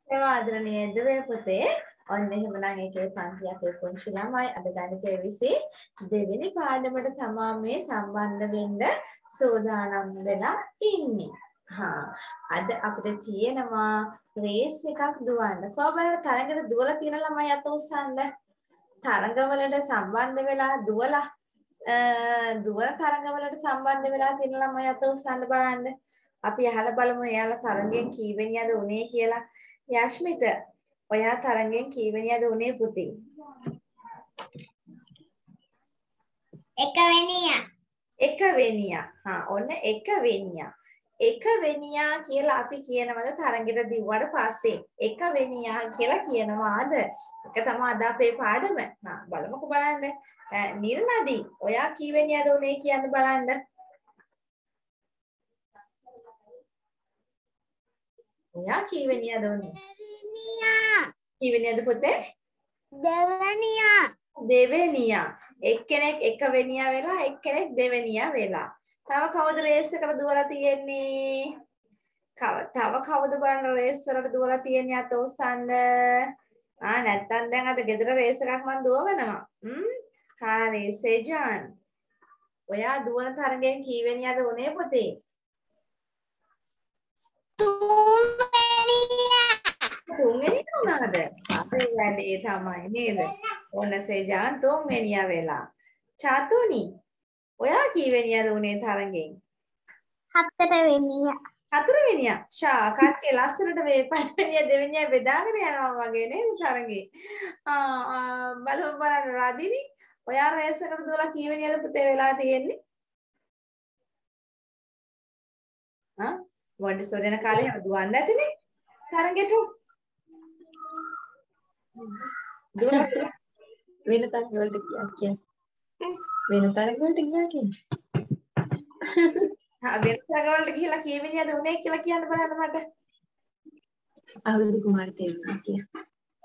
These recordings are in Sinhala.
ආදරණීය දුවේ පුතේ ඔන්න එහෙමනම් එකේ පන්තියක් පුංචි ළමයි අද ගණිතයේ 22 දෙවෙනි පාඩමට තමයි මේ සම්බන්ධ වෙන්න සූදානම් වෙලා ඉන්නේ. අද අපිට තියෙනවා රේස් එකක් දුවන්න. කොහොමද තරඟට දුවලා තියෙන ළමයි අත උස්සන්න. තරඟවලට සම්බන්ධ වෙලා දුවලා තරඟවලට සම්බන්ධ වෙලා තියෙන ළමයි අත උස්සන්න බලන්න. අපි අහලා බලමු එයාලා තරඟෙන් කීවෙනියද උනේ කියලා. යශ්මිත ඔයා තරඟෙන් කීවෙනියද උනේ පුතේ? එකවෙනියා. ඔන්න එකවෙනියා. එකවෙනියා කියලා අපි කියනවද තරඟෙට දිව්වට පස්සේ? එකවෙනියා කියලා කියනවාද? ඒක තමයි අද අපේ පාඩම. බලමුකෝ බලන්න. නිර්මදී ඔයා කීවෙනියද උනේ කියන්න බලන්න. ඔයා කීවෙනියද උනේ? කීවෙනියද පුතේ? දෙවෙනියා. එක්කෙනෙක් එකවෙනියා වෙලා එක්කෙනෙක් දෙවෙනියා වෙලා. තව කවුද රේස් එකට දුවලා තියෙන්නේ? තව කවුද බලන්න රේස් වලට දුවලා තියෙන්නේ අත උස්සන්න? නැත්තම් දැන් අද ගෙදර රේස් එකක් මම දුවවනවා. හරි සේජාන්. ඔයා දුවන තරගෙන් කීවෙනියද උනේ පුතේ? තුන්වෙනි වුණාද? අපේ වැඩේ තමයි නේද? ඔන්න සේජාන් තුන්වෙනියා වෙලා. චතුනි ඔයා කීවෙනියද උනේ තරගෙන්? හතරවෙනියා. ෂා කට්ටිය ලස්සනට මේ පළවෙනිය දෙවෙනිය බෙදාගෙන යනවා වගේ නේද තරගේ. බලමු බලන්න රදිනි. ඔයා රේස් එකට දුවලා කීවෙනියද පුතේ වෙලා තියෙන්නේ? මොන්ටිසෝරි යන කාලේ හැම දුවන්නේ නැතිනේ තරගෙට. දුවලා වෙන තරග වලට කියන්නේ. වෙන තරග වලට කියන්නේ. වෙන තරග වලට ගිහලා කීවෙනියද උනේ කියලා කියන්න බලන්න මට. අවුරුදු කුමාර තේරුණා කියලා.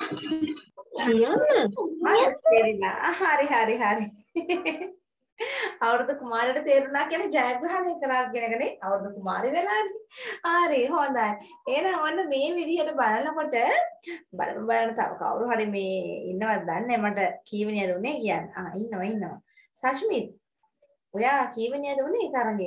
හරි. අවුරුදු කුමාරට තේරුණා කියන්නේ ජයග්‍රහණය කරා කියන එකනේ. අවුරුදු කුමාරි වෙලානේ. හරි හොඳයි. එහෙනම් ඔන්න මේ විදිහට බලනකොට බලන්න තව කවුරු හරි මේ ඉන්නවද දන්නේ මට කීවෙනියද උනේ කියන්න. ඉන්නවා. සශ්මිත් ඔයා කීවෙනියද උනේ තරගේ?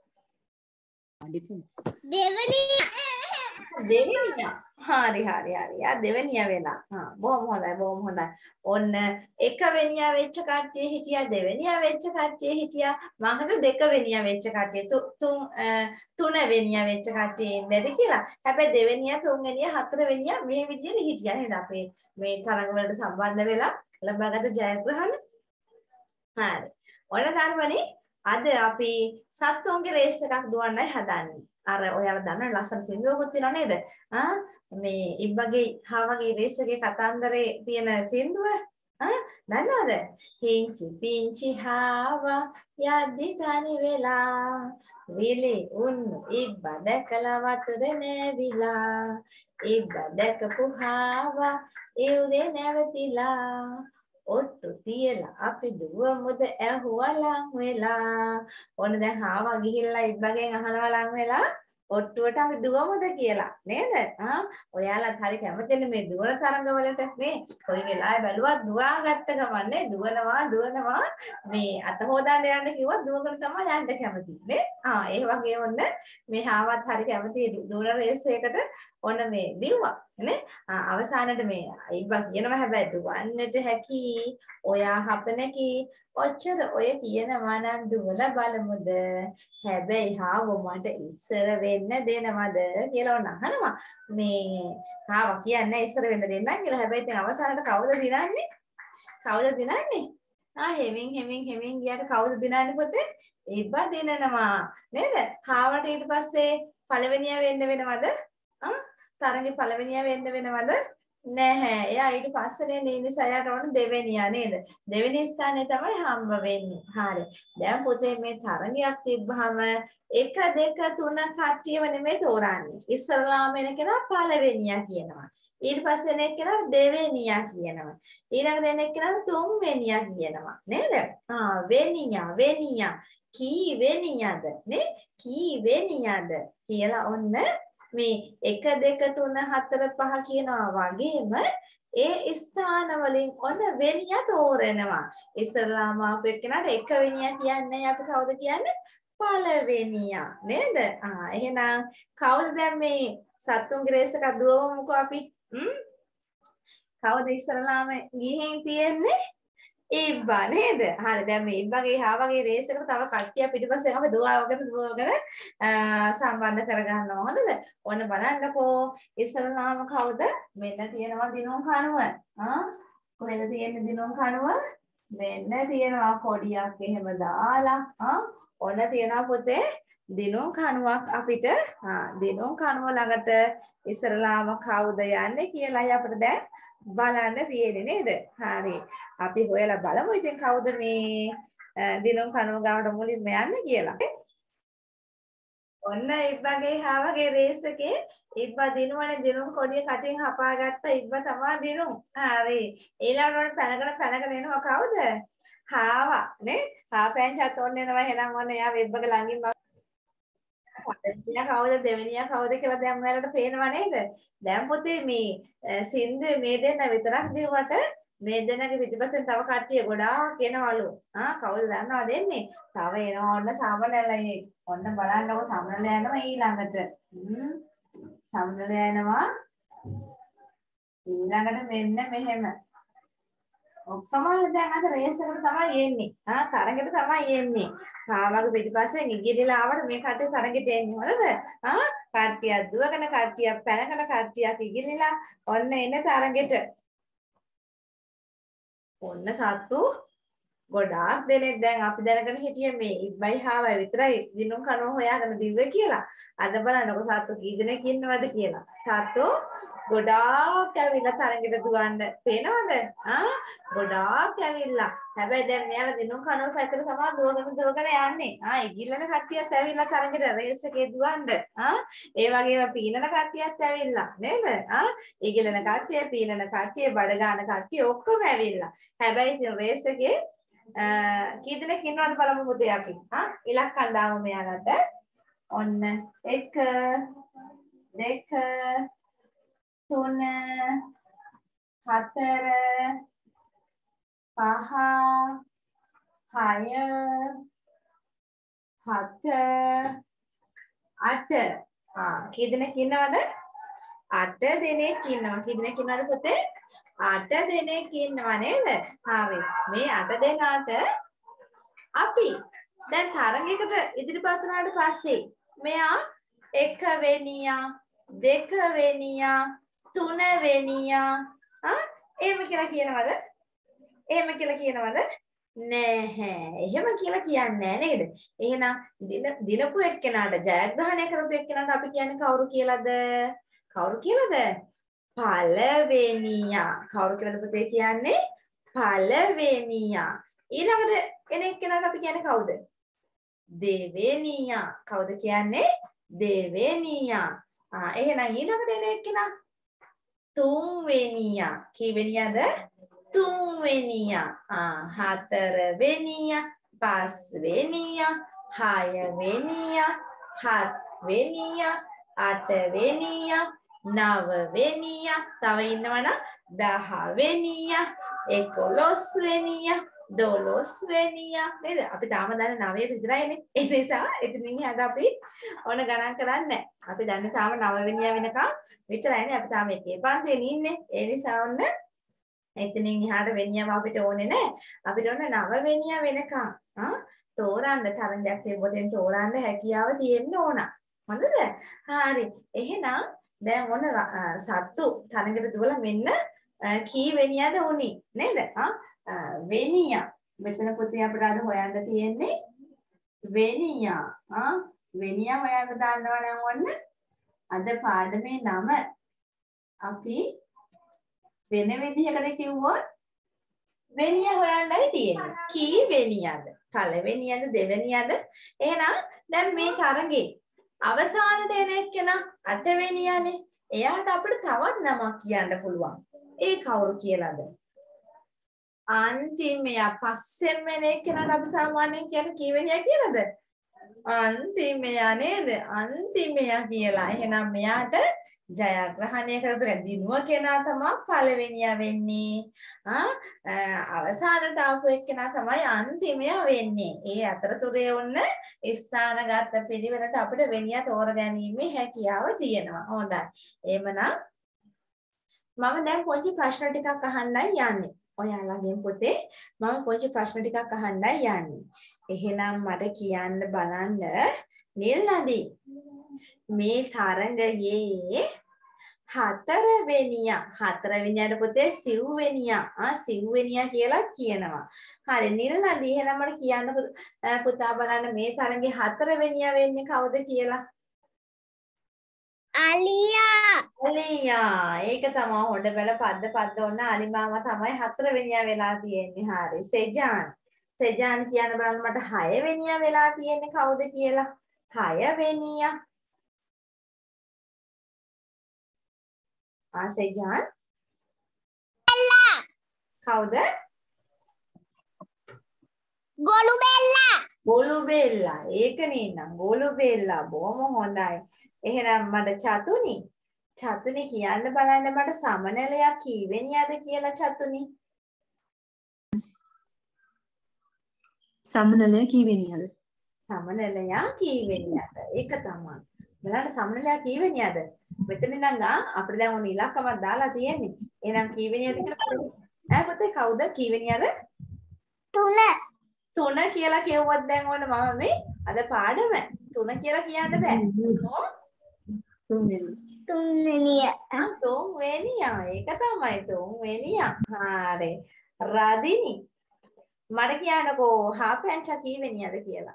දෙවෙනියා. හරි. යා දෙවෙනියා වෙලා. බොහොම හොඳයි. ඔන්න එකවෙනියා වෙච්ච කට්ටිය හිටියා, දෙවෙනියා වෙච්ච කට්ටිය හිටියා. මම හිතුවා දෙකවෙනියා වෙච්ච කට්ටිය තුනවෙනියා වෙච්ච කට්ටිය ඉන්නේද කියලා. හැබැයි දෙවෙනියා, තුන්වෙනියා, හතරවෙනියා මේ විදිහට හිටියා නේද අපේ මේ තරඟ වලට සම්බන්ධ වෙලා ලබාගත් ජයග්‍රහණ. හරි. ඔන්න ධර්මනේ අද අපි සත්තුන්ගේ රේස් එකක් දුවන්නයි හදන්නේ. අර ඔයාලා දන්න ලස්සන සින්දුවකුත් තියෙනව නේද? මේ ඉබ්බගේ හාවගේ රේස් එකේ කතන්දරේ තියෙන සින්දුව. දන්නවද? හිංචි පිංචි හාවා යද්දි තනි වෙලා විලි උන්නු ඉබ්බ දැකලා වතුර නැවිලා ඉබ්බ දැකපු හාවා ඉවුරේ නැවතිලා ඔට්ටු තියලා අපි දුවමුද ඇහුවා ලං වෙලා. ඔන්න දැන් හාවා ගිහිල්ලා ඉබ්බගෙන් අහනවා ලං වෙලා ඔට්ටුවට අපි දුවමුද කියලා නේද? ඔයාලත් හරි කැමතිනේ මේ දුවන තරඟවලට නේ. කොයි වෙලාවෙ බැලුවත් දුවාගත්ත ගමන්නේ දුවනවා මේ අත හොදාන්න යන්න කිව්වත් දුවගෙන තමයි යන්න කැමති නේ. ඒ වගේ ඔන්න මේ හාවත් හරි කැමති දුවන රේස් එකකට ඔන්න මේ දිව්වා නේ. අවසානයේ මේ ඉබ්බා කියනවා හැබැයි දුවන්නට හැකි ඔයා හපනකි ඔච්චර ඔය කියනවා නම් දුවලා බලමුද හැබැයි හාවෝ මට ඉස්සර වෙන්න දෙනවද කියලා ඔන්න අහනවා. මේ හාවා කියන්නේ ඉස්සර වෙන්න දෙන්නම් කියලා. හැබැයි ඉතින් අවසානට කවුද දිනන්නේ? හෙමින් ගියාට කවුද දිනන්නේ පුතේ? ඉබ්බා දිනනවා නේද? හාවට ඊට පස්සේ පළවෙනියා වෙන්න වෙනවද? තරගේ පළවෙනියා වෙන්න වෙනවද? නැහැ. එයා ඊට පස්සේනේ නිසා එයාට ඕන දෙවෙනියා නේද? දෙවෙනි ස්ථානේ තමයි හම්බ වෙන්නේ. හරි. දැන් පොතේ මේ තරගයක් තිබ්බහම 1 2 3 කට්ටියව නෙමෙයි තෝරන්නේ. ඉස්සරලාම එන කෙනා පළවෙනියා කියනවා. ඊට පස්සේ එන කෙනා දෙවෙනියා කියනවා. ඊළඟට එන කෙනා තුන්වෙනියා කියනවා. නේද? වෙනියා. කීවෙනියාද නේ? කීවෙනියාද කියලා ඔන්න මේ 1 2 3 4 5 කියනවා වගේම ඒ ස්ථාන වලින් ඔන්න වෙනිය තෝරනවා. ඉස්සරලාම ආපු එක්කනට 1 වෙනිය කියන්නේ අපි කවුද කියන්නේ? පළවෙනියා නේද? එහෙනම් කවුද දැන් මේ සත්තුන්ගේ රේස් එකක් දුවමුකෝ අපි. කවුද ඉස්සරලාම ගිහින් තියෙන්නේ? ඉබ්බා නේද? හරි දැන් මේ ඉබ්බාගේ හා වගේ රේස් එකට තව කට්ටිය පිටිපස්සෙන් අපි දුවවගෙන සම්බන්ධ කරගන්නවා. හොඳද? ඔන්න බලන්නකෝ ඉස්සරලාම කවුද? මෙන්න තියෙනවා දිනුම් කණුව. කොහෙද තියෙන්නේ දිනුම් කණුව? මෙන්න තියෙනවා කොඩියක් එහෙම දාලා. ඔන්න තියෙනවා පුතේ දිනුම් කණුවක් අපිට. දිනුම් කණුව ළඟට ඉස්සරලාම කවුද යන්නේ කියලායි අපිට දැන් බලන්න තියෙන්නේ නේද? හරි. අපි හොයලා බලමු ඉතින් කවුද මේ දිනුම් කණුව ගාවට මුලින්ම යන්නේ කියලා. ඔන්න ඉබ්බාගේ හාවගේ රේස් එකේ ඉබ්බා දිනුවනේ දිනුම් කොඩිය කටින් හපා ගත්ත ඉබ්බා තමයි දිනුම්. හරි. ඊළඟට පැනගෙන එනවා කවුද? හාවා නේ? හාපෑන්චත් ඔන්න එනවා එහෙනම් ඔන්න එයා වෙබ්බක ළඟින් පළවෙනියා කවුද දෙවෙනියා කවුද කියලා දැන් ඔයාලට පේනවා නේද? දැන් පුතේ මේ සින්දුවේ මේ දෙන්න විතරක් දිව්වට මේ දෙන්නගේ පිටිපස්සෙන් තව කට්ටිය ගොඩාක් එනවලු. කවුද දන්නවද එන්නේ? තව එනවා ඔන්න සමනලයි. ඔන්න බලන්නකො සමනල යනවා ඊළඟට. සමනල යනවා. ඊළඟට මෙන්න මෙහෙම. ඔක්කොම දැන් අද රේස් එකට තමයි එන්නේ. තරගෙට තමයි එන්නේ. කාවගේ පිටිපස්සෙන් ඉගිරිලා ආවට මේ කට්ටිය තරගෙට එන්නේ. හොඳද? කට්ටියක් දුවගෙන කට්ටියක් පැනගෙන කට්ටියක් ඉගිරිලා ඔන්න එන්නේ තරගෙට. ඔන්න සත්තු ගොඩාක් දෙනෙක් දැන් අපි දැනගෙන හිටියේ මේ ඉබ්බයි හාවයි විතරයි දිනුම් කනවා හොයාගෙන දිව්වේ කියලා. අද බලන්නකො සත්තු කී දෙනෙක් ඉන්නවද කියලා. සත්තු ගොඩාක් ඇවිල්ලා තරගෙට දුවන්න පේනවද? ගොඩාක් ඇවිල්ලා. හැබැයි දැන් මෙයාලා දිනුම් කනවා පැත්තට තමයි දුවගෙන යන්නේ. ඉගිල්ලන කට්ටියත් ඇවිල්ලා තරගෙට රේස් එකේ දුවන්න. ඒ වගේම පීනන කට්ටියත් ඇවිල්ලා නේද? ඉගිල්ලන කට්ටිය, පීනන කට්ටිය, බඩ ගන්න කට්ටිය ඔක්කොම ඇවිල්ලා. හැබැයි ඉතින් රේස් එකේ කී දෙනෙක් ඉන්නවද බලමු පුතේ අපි. ඉලක්කම් දාමු මෙයාලට. ඔන්න 1 2 3 4 5 6 7 8. කී දෙනෙක් ඉන්නවද? 8 දෙනෙක් ඉන්නවා. කී දෙනෙක් ඉන්නවද පුතේ? 8 දෙනෙක් ඉන්නවා නේද? හරි. මේ 8 දෙනාට අපි දැන් තරගයකට ඉදිරිපත් වුණාට පස්සේ මෙයා 1 වෙනියා 2 වෙනියා 3 වෙනියා එහෙම කියලා කියනවද? එහෙම කියලා කියනවද? නැහැ. එහෙම කියලා කියන්නේ නේද? එහෙනම් දිනපු එක්කෙනාට ජයග්‍රහණය කරපු එක්කෙනාට අපි කියන්නේ කවුරු කියලාද? කවුරු කියලාද? පළවෙනියා. කවුරු කියලාද පුතේ කියන්නේ? පළවෙනියා. ඊළඟට එන එක්කෙනාට අපි කියන්නේ කවුද? දෙවෙනියා. කවුද කියන්නේ? දෙවෙනියා. එහෙනම් ඊළඟට එන එක්කෙනා තුන්වෙනියා. කීවෙනියාද? තුන්වෙනියා. හතරවෙනියා, පස්වෙනියා, හයවෙනියා, හත්වෙනියා, අටවෙනියා, නවවෙනියා. තව ඉන්නවනම් 10 වෙනියා, 11 වෙනියා, 12 වෙනියා නේද? අපි තාම දන්නේ 9 විතරයිනේ. ඒ නිසා එතනින් එහාට අපි ඕන ගණන් කරන්නේ නැහැ. අපි දන්නේ තාම 9 වෙනියා වෙනකම් විතරයිනේ. අපි තාම එකේ පන්තියේ ඉන්නේ. ඒ නිසා ඔන්න එතනින් එහාට වෙනියම අපිට ඕනේ නැහැ. අපිට ඕන 9 වෙනියා වෙනකම් තෝරන්න තරංගයක් තිබ්බොතෙන් තෝරන්න හැකියාව තියෙන්න ඕන. හොඳද? හරි. එහෙනම් දැන් ඔන්න සත්තු තරංගෙට දුවලා මෙන්න කී වෙනියද උනේ නේද? වෙනියා. මෙතන පුතේ අපිට අද හොයන්න තියෙන්නේ වෙනියා. වෙනියා හොයන්න දාන්නවනම් ඔන්න අද පාඩමේ නම අපි වෙන විදිහකට කිව්වොත් වෙනියා හොයන්නයි තියෙන්නේ. කී වෙනියද? පළවෙනියද දෙවෙනියද? එහෙනම් දැන් මේ තරගේ අවසානට එන එක්කෙනා 8 වෙනියානේ. එයාට අපිට තවත් නමක් කියන්න පුළුවන්. ඒ කවුරු කියලාද? අන්තිමයා පස්සෙන් වෙන එක්කෙනාට අපි සාමාන්‍යයෙන් කියන්නේ කී වෙනියා කියලාද? අන්තිමයා නේද? අන්තිමයා කියලා. එහෙනම් මෙයාට ජයග්‍රහණය කරපු දිනුව කෙනා තමයි පළවෙනියා වෙන්නේ. අවසානට ආපු එක්කෙනා තමයි අන්තිමයා වෙන්නේ. ඒ අතරතුරේ ඔන්න ස්ථානගත පිළිවෙලට අපිට වෙනියා තෝරගැනීමේ හැකියාව තියෙනවා. හොඳයි. එහෙමනම් මම දැන් පොඩි ප්‍රශ්න ටිකක් අහන්නයි යන්නේ. ඔයාලගෙන් පුතේ මම පොඩි ප්‍රශ්න ටිකක් අහන්නයි යන්නේ. එහෙනම් මට කියන්න බලන්න නිල් නදී මේ තරඟයේ හතරවෙනියාට පුතේ සිව්වෙනියා කියලා කියනවා. හරි නිල් නදී එහෙනම් මට කියන්න පුතා බලන්න මේ තරඟේ හතරවෙනියා වෙන්නේ කවුද කියලා? අලියා ඒක තමයි හොඳ බල පද්ද ඔන්න අලිමාම තමයි හතරවෙනියා වෙලා තියෙන්නේ. හරි සෙජාන් කියන්න බලන්න මට හයවෙනියා වෙලා තියෙන්නේ කවුද කියලා? හයවෙනියා සෙජාන් කවුද? ගොළුබෙල්ලා ඒක නේනම් ගොළුබෙල්ලා බොහොම හොඳයි. එහෙනම් මට චතුනි කියන්න බලන්න මට සමනලයක් කීවෙනියද කියලා චතුනි. සමනලයා කීවෙනියද? සමනලයා කීවෙනියද? ඒක තමයි. බලන්න සමනලයා කීවෙනියද? මෙතන ඉඳන් අපිට දැන් ඔන්න ඉලක්කමක් දාලා තියෙන්නේ. එහෙනම් කීවෙනියද කියලා බලන්න. පුතේ කවුද කීවෙනියද? 3 කියලා කියවුවත් දැන් ඔන්න මම මේ අද පාඩම 3 කියලා කියන්න බෑ. තුන්වෙනියා ඒක තමයි තුන්වෙනියා. හරි. රදිනි මට කියන්නකෝ හාපැංචා කීවෙනියද කියලා?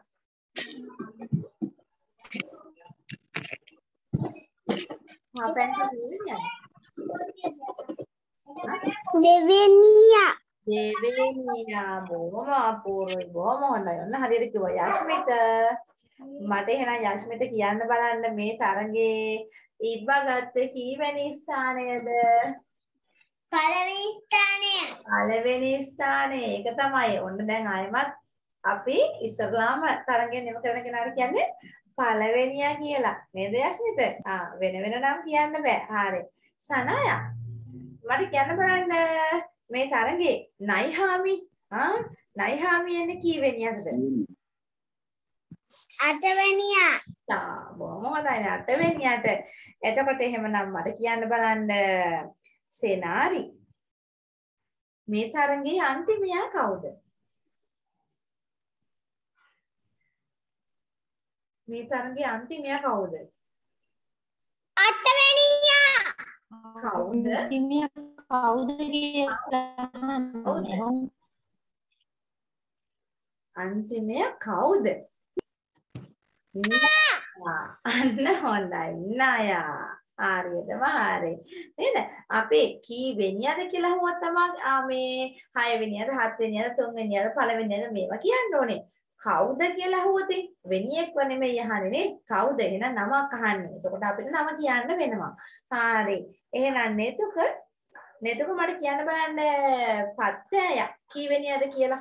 හාපැංචා කීවෙනියද? දෙවෙනියා බොහොම අපූර්වයි බොහොම හොඳයි. ඔන්න හරියට කිව්වා යශ්මිත. මට එහෙනම් යශ්මිත කියන්න බලන්න මේ තරඟේ ඉබ්බා ගත්තේ කීවෙනි ස්ථානයද? පළවෙනි ස්ථානය. ඒක තමයි. ඔන්න දැන් ආයෙමත් අපි ඉස්සරලාම තරඟේ නිම කරන කෙනාට කියන්නේ පළවෙනියා කියලා. නේද යශ්මිත? වෙන නම් කියන්න බෑ. හරි. සනායා මට කියන්න බලන්න මේ තරඟේ නයිහාමි එන්නේ කීවෙනියටද? 8වෙනියා. බොහොම හොඳයි 8වෙනියට. එතකොට එහෙමනම් මට කියන්න බලන්න සෙනාරි මේ තරඟේ අන්තිමයා කවුද? මේ තරඟේ අන්තිමයා කවුද? 8වෙනියා. කවුද? අන්තිමයා කවුද කියලා අන්තිමයා කවුද? අන්න හොඳයි නායා. හරියටම හරි. නේද? අපි කීවෙනියද කියලා හුවත් තමයි මේ 6 වෙනියද 7 වෙනියද 3 වෙනියද පළවෙනියද මේවා කියන්න ඕනේ. කවුද කියලා හුවත වෙනියෙක්ව නෙමෙයි අහන්නේ නේ. කවුද? එහෙනම් නමක් අහන්නේ. එතකොට අපිට නම කියන්න වෙනවා. හරි. එහෙනම් නේතුක මට කියන්න බලන්න පත්තෑය කීවෙනියද කියලා?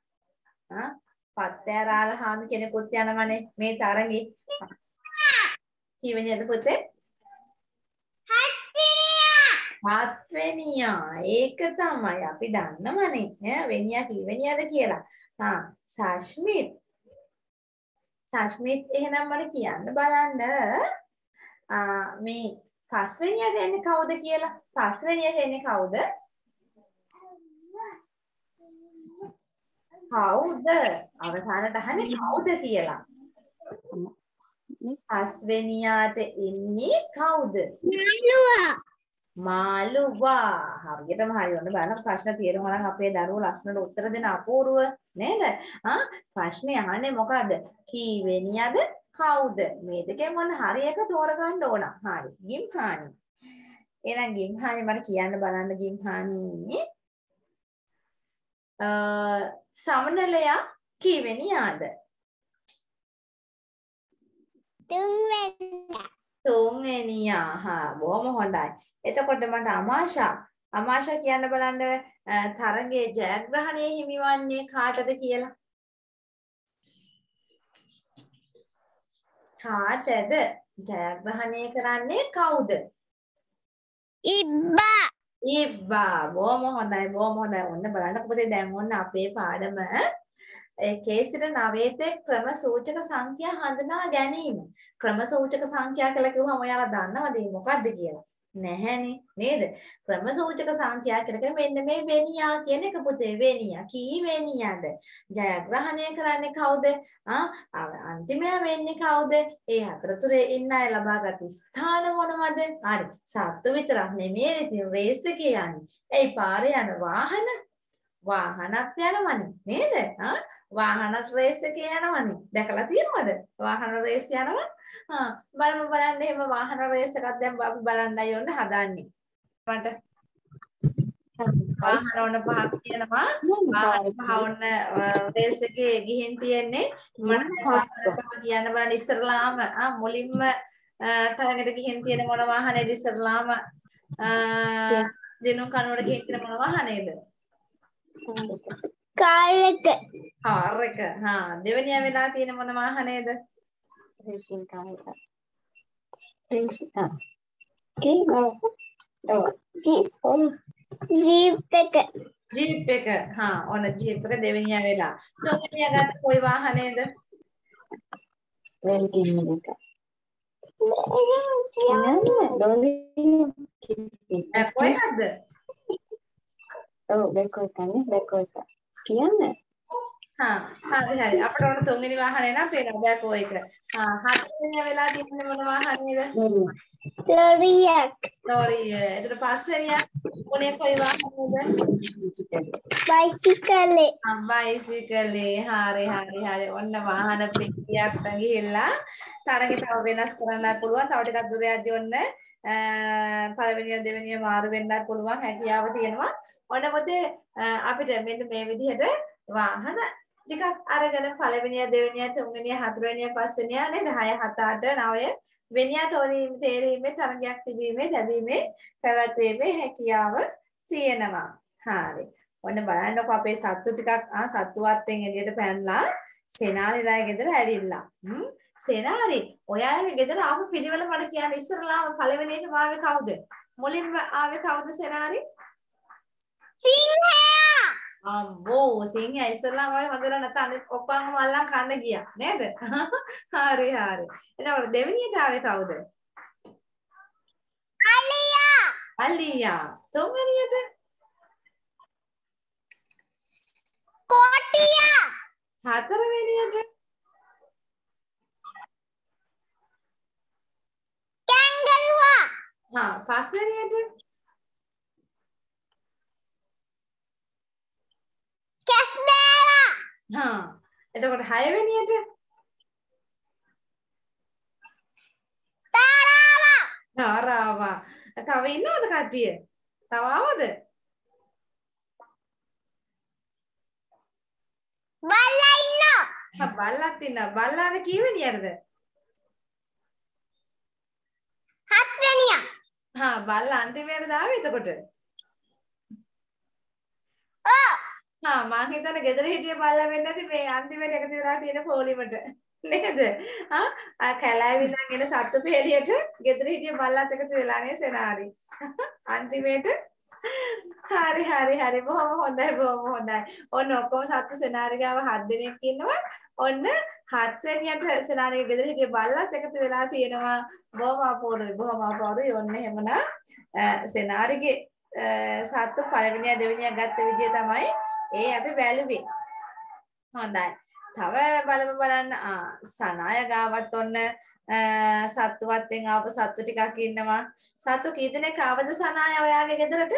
පත්තෑ රාලහාමි කෙනෙකුත් යනවනේ මේ තරඟේ. කීවෙනියද පුතේ? 7වෙනියා. ඒක තමයි අපි දන්නවනේ. වෙනියා කීවෙනියද කියලා. සශ්මිත් එහෙනම් මට කියන්න බලන්න මේ 5 වෙනියට එන්නේ කවුද කියලා? 5 වෙනියට එන්නේ කවුද? කවුද? අවසානට අහන්නේ කවුද කියලා. 5 වෙනියාට එන්නේ කවුද? මාළුවා. හරියටම හරි. ඔන්න බලන්න ප්‍රශ්න තේරුම් ගන්න අපේ දරුවෝ ලස්සනට උත්තර දෙන අපූර්ව නේද? ප්‍රශ්නේ අහන්නේ මොකද්ද? කීවෙනියද කවුද? මේ දෙකෙන් මොන හරි එක තෝරගන්න ඕන. හරි. ගිම්හානි. එහෙනම් ගිම්හානි මට කියන්න බලන්න ගිම්හානි. සමනලයා කීවෙනියාද? 3වෙනියා. තුන්වෙනියා. බොහොම හොඳයි. එතකොට මට අමාෂා කියන්න බලන්න තරඟයේ ජයග්‍රහණය හිමිවන්නේ කාටද කියලා? කාටද ජයග්‍රහණය කරන්නේ කවුද? ඉබ්බා ඉබ්බා. බොහොම හොඳයි බොහොම හොඳයි. ඔන්න බලන්න පුතේ දැන් ඔන්න අපේ පාඩම එකේ සිට 9 ක්‍රම සූචක සංඛ්‍යා හඳුනා ගැනීම. ක්‍රම සූචක සංඛ්‍යා කියලා කිව්වම ඔයාලා දන්නවද මේ මොකක්ද කියලා? නැහැනේ නේද? ක්‍රම සූචක සංඛ්‍යා කියලා මෙන්න මේ වෙනියා කියන එක පුතේ වෙනියා. කී වෙනියද? ජයග්‍රහණය කරන්නේ කවුද? අන්තිමයා වෙන්නේ කවුද? ඒ අතරතුරේ ඉන්න අය ලබාගත් ස්ථාන මොනවද? හරි. සත්තු විතරක් නෙමෙයි ඉතින් රේස් එකේ යන්නේ. ඒ පාරේ යන වාහනත් යනවනේ නේද? වාහනත් රේස් එකේ යනවනේ. දැකලා තියෙනවද? වාහන රේස් යනවා. බලන්න එහෙම වාහන රේස් එකක් දැන් අපි බලන්නයි ඔන්න හදන්නේ. මට වාහන ඕන පහක් තියෙනවා. වාහන පහ ඔන්න රේස් එකේ ගිහින් තියෙන්නේ. මට වාහන පහ කියන්න බලන්න ඉස්සරලාම මුලින්ම තරඟට ගිහින් තියෙන මොන වාහනේද ඉස්සරලාම දිනුම් කනුවට ගිහින් තියෙන මොන වාහනේද? කාර් එක දෙවෙනියා වෙලා තියෙන මොන වාහනේද? රේසින් කාර් එක. ජීප් එක ඔන්න ජීප් එක දෙවෙනියා වෙලා. තුන්වෙනියා ගත්ත කොයි වාහනේද? කොයිද? කියන්නේ හරි අපිට ඕන තුන්වෙනි වාහනේ නම් පේනවා බෑකෝ එක. හතරවෙනියා වෙලා තියෙන්නේ මොන වාහනේද? ලෝරිය. ඊට පස්වෙනියා මොනේ කොයි වාහනේද? බයිසිකලේ බයිසිකලේ. හරි. ඔන්න වාහන පෙට්ටියක් ගිහිල්ලා තරගේ තව වෙනස් කරන්නත් පුළුවන්. තව ටිකක් දුර යද්දී ඔන්න පළවෙනිය දෙවෙනිය මාරු වෙන්නත් පුළුවන් හැකියාව තියෙනවා. ඔන්න පොතේ අපිට මෙන්න මේ විදිහට වාහන ටිකක් අරගෙන පළවෙනිය දෙවෙනිය තුන්වෙනිය හතරවෙනිය පස්වෙනිය නේද 6 7 8 9 වෙනියා තේරීමේ තරගයක් තිබීමේ ලැබීමේ පැවැත්වීමේ හැකියාව තියෙනවා. හරි. ඔන්න බලන්නකො අපේ සත්තු ටිකක් සත්තු වත්තෙන් එළියට පැනලා සෙනාරිලා ගෙදර ඇවිල්ලා. සෙනාරි ඔයාලගේ ගෙදර ආපු පිළිවෙල මට කියන්න ඉස්සරලාම පළවෙනියට ආවේ කවුද? මුලින්ම ආවේ කවුද සෙනාරි? සිංහයා අම්මෝ සිංහයා ඉස්සරලාම ආවේ හොඳට නැත්නම් ඔක්කොම මල්ලන් කන්න ගියා නේද? හරි. එතකොට දෙවෙනියට ආවේ කවුද? අලියා. තුන්වෙනියට? කොටියා. හතරවෙනියට? කැංගරුවා. පස්වෙනියට? කැස්බෑවා. එතකොට 6 වෙනියට? තාරාවා. තව ඉන්නවද කට්ටිය? තව ආවද? බල්ලා ඉන්නවා. බල්ලත් ඉන්නවා. බල්ලාවේ කී වෙනියටද? 7 වෙනියා. බල්ලා අන්තිමයට දාවේ එතකොට? මං හිතන්නේ ගෙදර හිටිය බල්ලා වෙන්නේ නැති මේ අන්තිමට එකතු වෙලා තියෙන පොලිමට නේද? කැලෑවිලන් එන සත්තු පෙළියට ගෙදර හිටිය බල්ලාත් එකතු වෙලා නේ සෙනාරි. අන්තිමට හරි බොහොම හොඳයි. ඔන්න ඔක්කොම සත්තු සෙනාරි ගාව 7 දෙනෙක් ඉන්නවා. ඔන්න 7 වෙනියට සෙනාරිගේ ගෙදර හිටිය බල්ලාත් එකතු වෙලා තියෙනවා. බොහොම අපූර්වයි. ඔන්න එහෙමනම් සෙනාරිගේ සත්තු පළවෙනියා දෙවෙනියා ගත්ත විදිය තමයි අපි බැලුවේ. හොඳයි. තව බලන්න සනාය ගාවත් ඔන්න සත්තු වත්තෙන් ආපු සත්තු ටිකක් ඉන්නවා. සත්තු කී දෙනෙක් ආවද සනාය ඔයාගේ ගෙදරට?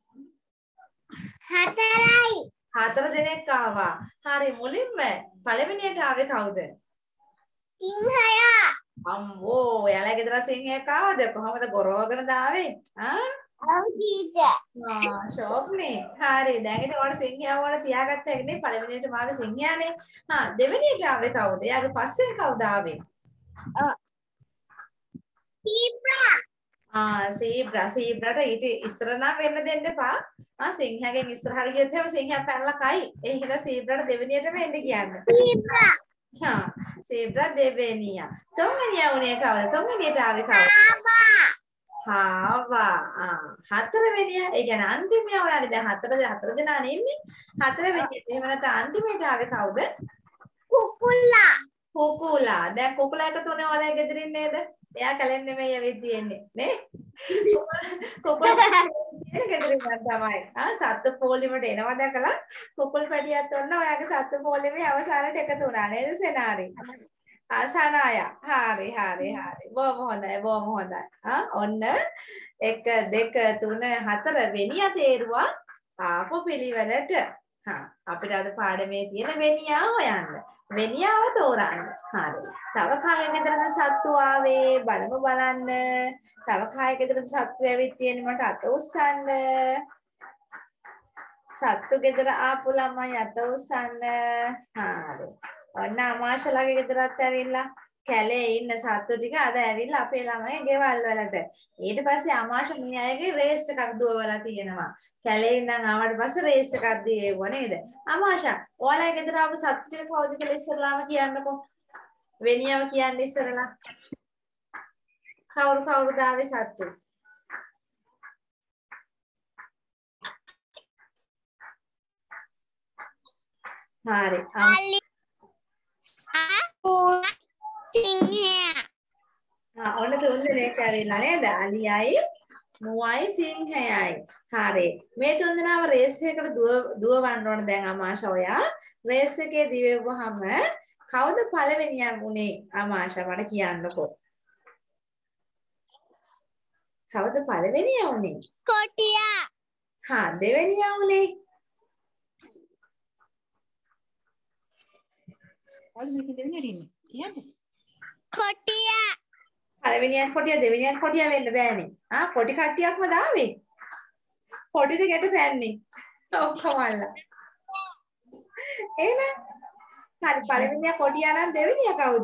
4යි. 4 දෙනෙක් ආවා. හරි මුලින්ම පළවෙනියට ආවේ කවුද? සිංහයා. අම්මෝ ඔයාලා ගෙදර සිංහයෙක් ආවද? කොහමද ගොරවගෙන ආවේ? ෂෝක්නේ. හරි. දැන් ඉතින් ඔයාලා සිංහයා වල තියාගත්ත එකනේ පළවෙනියටම ආවේ සිංහයානේ. දෙවෙනියට ආවේ කවුද? එයාගේ පස්සෙන් කවුද ආවේ? සීබ්‍රාට ඊට ඉස්සර නම් වෙන්න දෙන්න එපා. සිංහයාගෙන් ඉස්සරහට ගියොත් එහෙම සිංහයා පැනලා කයි. ඒ හින්දා සීබ්‍රාට දෙවෙනියටම එන්න කියන්නේ. zebra දෙවෙනියා. තුන්වෙනියා උනේ කවුද? තුන්වෙනියට ආවේ කවුද? හාවා. හතරවෙනියා. ඒ කියන්නේ අන්තිමයා ඔයාගේ දැන් හතර දෙනානේ ඉන්නේ. හතරවෙනියට එහෙම නැත්නම් අන්තිමයට ආවේ කවුද? කුකුල්ලා. කුකුලා. දැන් කුකුලා එකතු වුණේ ඔයාලා ගෙදරින් නේද? එයා කලින් නෙමෙයි ඇවිත් තියෙන්නේ නේ? කුකුලා ගෙදරින් තමයි. සත්තු පොලිමට එනවා දැකලා කුකුල් පැටියත් ඔන්න ඔයාගේ සත්තු පොලිමේ අවසානට එකතු වුණා නේද සෙනාරි? සනාය. හරි. බොහොම හොඳයි. ඔන්න 1 2 3 4 වෙනියා තේරුවා ආපු පිළිවෙලට. අපිට අද පාඩමේ තියෙන වෙනියා හොයන්න. වෙනියාව තෝරන්න. හරි. තව කාගේ ගෙදරද සත්තු ආවේ? බලන්න. තව කාගේ ගෙදරද සත්තු ඇවිත් තියෙන්නේ මට අත උස්සන්න. සත්තු ගෙදර ආපු ළමයි අත උස්සන්න. හරි. ඔන්න අමාශලාගේ ගෙදරත් ඇවිල්ලා කැලේ ඉන්න සත්තු ටික අද ඇවිල්ලා අපේ ළමයි ගෙවල් වලට. ඊට පස්සේ අමාශ මේ අයගේ රේස් එකක් දුවවලා තියෙනවා. කැලේ ඉඳන් ආවට පස්සේ රේස් එකක් දීවුවා නේද? අමාශා, ඔයාලගේ ගෙදර ආපු සත්තු ටික කවුද කියලා ඉස්සරලාම කියන්නකෝ. වෙනියව කියන්න ඉස්සරලා. කවුරුද ආවේ සත්තු? හරි. සිංහයා. ඔන්න තුන් දෙනෙක් ඇවිල්ලා නේද? අලියයි, මුවයි, සිංහයයි. හරි. මේ තුන් දෙනාම රේස් එකකට දුවවන්න ඕන දැන් අමාශා ඔයා. රේස් එකේ දිවෙවුවහම කවුද පළවෙනියා වුනේ? අමාශා මට කියන්නකෝ. කවුද පළවෙනියා වුනේ? කොටියා. දෙවෙනියා වුනේ? කොටියා. පළවෙනියත් කොටියා දෙවෙනියත් කොටියා වෙන්න බෑනේ. කොටි කට්ටියක්ම දාවේ. කොටි දෙකට පැන්නේ. ඔක්කොමල්ලා. එහෙනම් හරි පළවෙනියා කොටියා නම් දෙවෙනියා කවුද?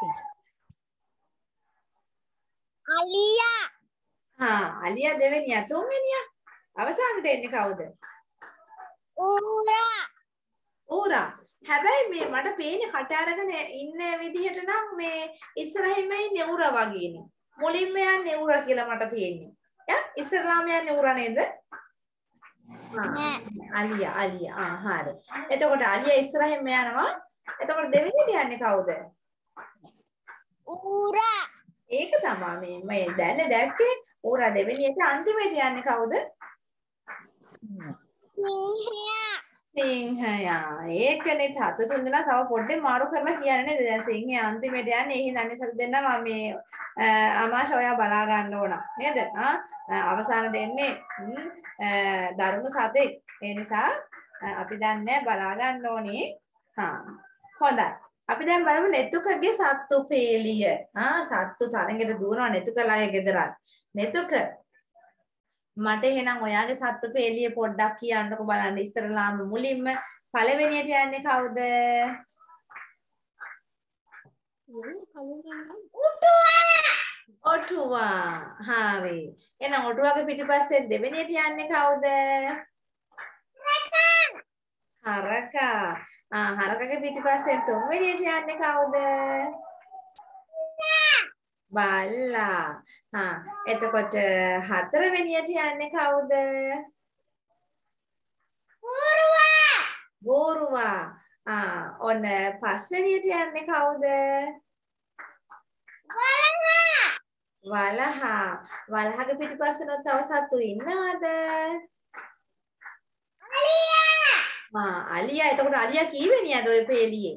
අලියා. අලියා දෙවෙනියා. තුන්වෙනියා අවසානට එන්නේ කවුද? ඌරා. හැබැයි මේ මට පේන්නේ කට අරගෙන ඉන්න විදිහට නම් මේ ඉස්සරහින්ම ඉන්නේ ඌරා වගේනේ. මුලින්ම යන්නේ ඌරා කියලා මට පේන්නේ. ඉස්සරලාම යන්නේ ඌරා නේද? අලියා. හරි. එතකොට අලියා ඉස්සරහින්ම යනවා. එතකොට දෙවෙනියට යන්නේ කවුද? ඌරා. ඒක තමයි මේ දැන් දැක්කේ ඌරා දෙවෙනියට අන්තිමට යන්නේ කවුද? සිංහයා. ඒකනේ තතු තුන්දෙනා තව පොඩ්ඩක් මාරු කරලා කියන්නේ නේද? දැන් සිංහයා අන්තිමට යන්නේ. එහි දන්නේ සතු දෙන්නා මම මේ අමාශ ඔයා බලා ගන්න ඕන නේද? අවසානට එන්නේ දරුණු සතෙක්. ඒ නිසා අපි දන්නේ බලා ගන්න ඕනේ. හොඳයි. අපි දැන් බලමු නෙතුකගේ සත්තු පේලිය. සත්තු තරඟට දුවනවා නෙතුකලාගේ ගෙදරට. නෙතුක මට එහෙනම් ඔයාගේ සත්තු පේලිය පොඩ්ඩක් කියන්නකෝ බලන්න ඉස්සරලාම මුලින්ම පළවෙනියට යන්නේ කවුද? ඔටුවා. හරි. එහෙනම් ඔටුවාගේ පිටිපස්සෙන් දෙවෙනියට යන්නේ කවුද? හරකා. හරකගේ පිටිපස්සෙන් තුන්වෙනියට යන්නේ කවුද? බල්ලා. එතකොට හතරවෙනියට යන්නේ කවුද? බෝරුවා. ඔන්න පස්වෙනියට යන්නේ කවුද? වලහා. වලහාගේ පිටිපස්සෙන් තව සත්තු ඉන්නවද? අලියා. එතකොට අලියා කීවෙනියද ඔය පේලියේ?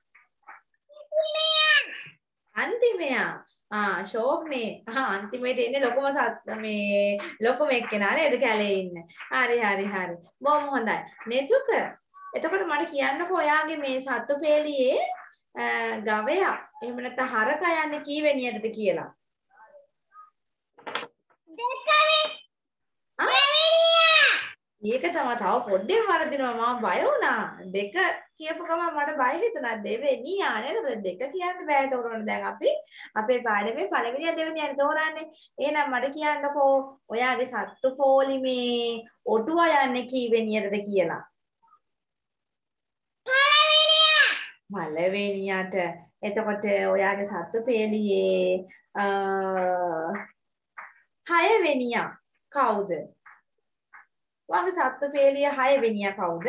අන්තිමයා. ෂෝක්නේ. අන්තිමේට එන්නේ ලොකුම මේ ලොකුම එක්කෙනා නේද කැලේ ඉන්න. හරි. බොහොම හොඳයි. නෙතුක. එතකොට මට කියන්නකෝ ඔයාගේ මේ සත්තු පේලියේ ගවයා එහෙම නැත්නම් හරකා යන්නේ කීවෙනියටද කියලා? ඒක තමයි තව පොඩ්ඩක් වරදිනවා මම බය වුණා. දෙක කියපු ගමන් මට බය හිතුණා දෙවෙනියා නේද? දෙක කියන්න බෑ ඒතකොට දැන් අපි අපේ පාඩමේ පළවෙනිය දෙවෙනියනේ තෝරන්නේ. එහෙනම් මට කියන්නකෝ ඔයාගේ සත්තු පොලිමේ ඔටුවා යන්නේ කීවෙනියටද කියලා? පළවෙනියට එතකොට ඔයාගේ සත්තු පේලියේ 6 වෙනියා කවුද? ඔයාගේ සත්තු පේලිය 6 වෙනියා කවුද?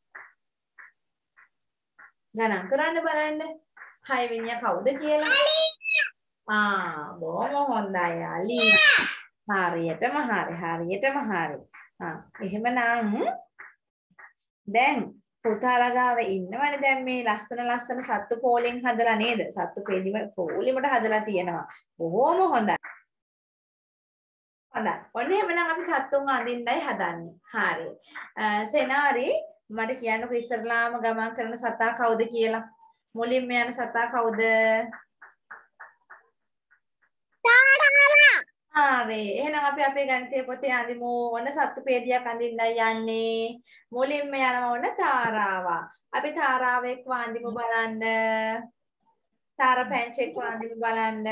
ගණන් කරන්න බලන්න. 6 වෙනියා කවුද කියලා? බොහොම හොඳයි අලීනා. හරියටම හරි. එහෙමනම් දැන් පුතාලා ගාව ඉන්නවනේ දැන් මේ ලස්සන සත්තු පෝලෙන් හදලා නේද? සත්තු පොලිමට හදලා තියෙනවා. බොහොම හොඳයි. හොඳයි. ඔන්න එහෙමනම් අපි සත්තුන් අඳින්නයි හදන්නේ. හරි. සෙනාරි මට කියන්නකෝ ඉස්සරලාම ගමන් කරන සතා කවුද කියලා? මුලින්ම යන සතා කවුද? හරි. එහෙනම් අපි අපේ ගණිතය පොතේ අඳිමු. ඔන්න සත්තු පේදියක් අඳින්නයි යන්නේ. මුලින්ම යනවා ඔන්න තාරාව. අපි තාරාව එක්ක අඳිමු බලන්න. තාරා පැංච එක්ක අඳිමු බලන්න.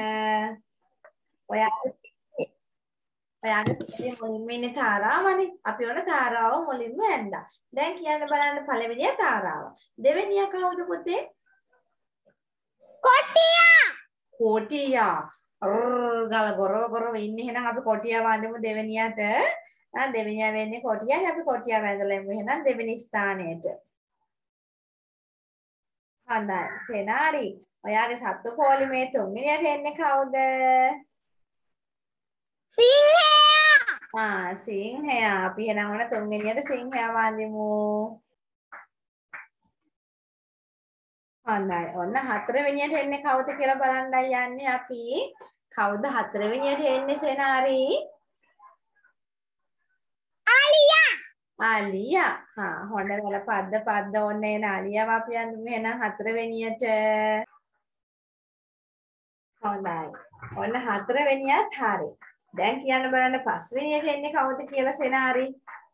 ඔයාගේ මුලින්ම ඉන්නේ තාරාවනේ. අපි ඔන්න තාරාව මුලින්ම ඇඳලා. දැන් කියන්න බලන්න පළවෙනිය තාරාව. දෙවෙනිය කවුද පුතේ? කොටියා. ගල ගොරව ඉන්නේ. එහෙනම් අපි කොටියා වඳිමු දෙවෙනියට. දෙවෙනියා වෙන්නේ කොටියා. අපි කොටියා වැඳලා එමු එහෙනම් දෙවෙනි ස්ථානයට. හොඳයි. සෙනාරි. ඔයාගේ සත්තු පොලිමේ තුන්වෙනියට එන්නේ කවුද? සිංහයා. සිංහයා. අපි එහෙනම් ඔන්න තුන්වෙනියට සිංහයා වඳිමු. හොඳයි. ඔන්න හතරවෙනියට එන්නේ කවුද කියලා බලන්නයි යන්නේ අපි. කවුද හතරවෙනියට එන්නේ සෙනාරි? ආලියා. හොඳ පද්ද ඔන්න එන ආලියාව අපි යන්නේ එහෙනම් හතරවෙනියට. හොඳයි. ඔන්න හතරවෙනියත් හරි. දැන් කියන්න බලන්න පස්වෙනියට එන්නේ කවුද කියලා සෙනාරි?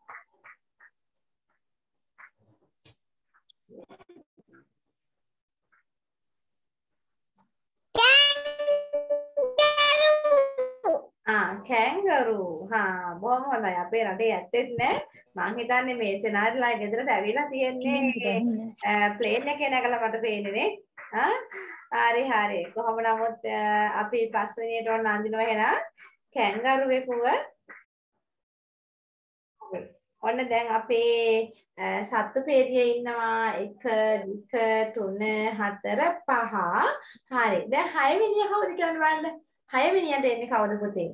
කැංගරු. බොහොම හොඳයි. අපේ රටේ ඇත්තෙත් නෑ. මං හිතන්නේ මේ සෙනාරිලා ගෙදරට ඇවිල්ලා තියෙන්නේ ප්ලේන් එකේ නැගලා මට පේන්නේ නේ. හරි. කොහොම නමුත් අපි පස්වෙනියට ඔන්න අඳිනවා එහෙනම් කැංගරුවෙකුව. ඔන්න දැන් අපේ සත්තු පේරියේ ඉන්නවා 1 2 3 4 5. හරි. දැන් 6 වෙනිය කවුද කියලා බලන්න. 6 වෙනියට එන්නේ කවුද පුතේ?